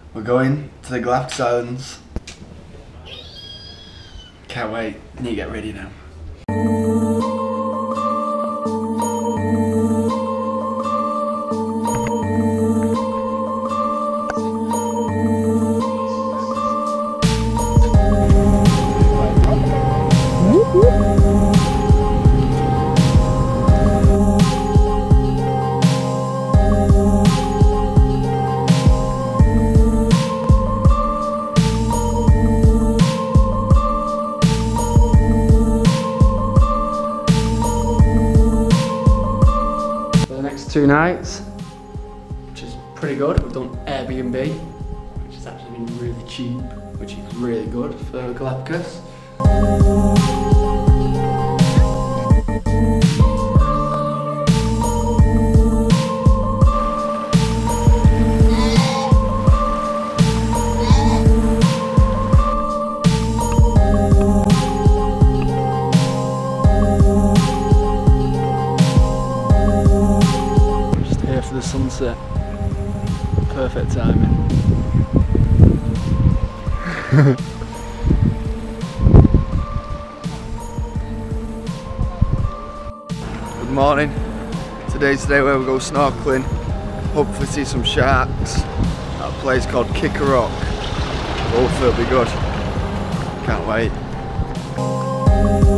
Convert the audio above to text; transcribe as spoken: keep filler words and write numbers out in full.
We're going to the Galapagos Islands. Can't wait. Need to get ready now. Two nights, which is pretty good. We've done Airbnb, which has actually been really cheap, which is really good for Galapagos. For the sunset, perfect timing. Good morning. Today's the day where we go snorkelling. Hopefully see some sharks at a place called Kick a Rock. Hopefully it'll be good. Can't wait.